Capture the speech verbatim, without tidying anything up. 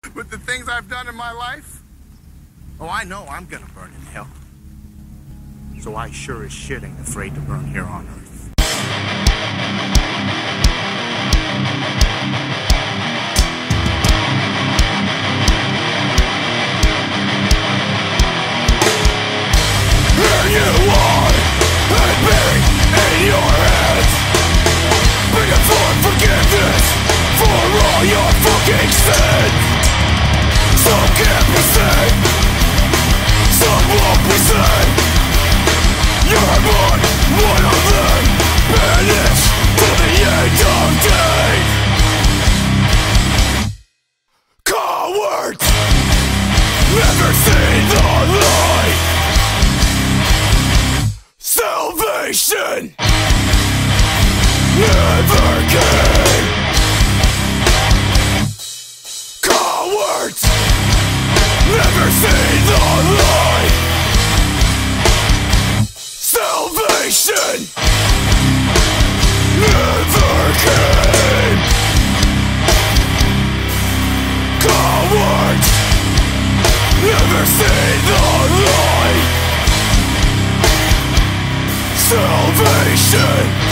with the things I've done in my life, oh, I know I'm gonna burn in hell. So I sure as shit ain't afraid to burn here on earth. Here you are, and buried in your hands, begging for forgiveness for all your fucking sins. Some can't be saved, some won't be saved. You're born one of them, banished to the end of days. Cowards, never see the light. Salvation never came. Cowards, never see the light. Salvation never came. Cowards, never see the light. Salvation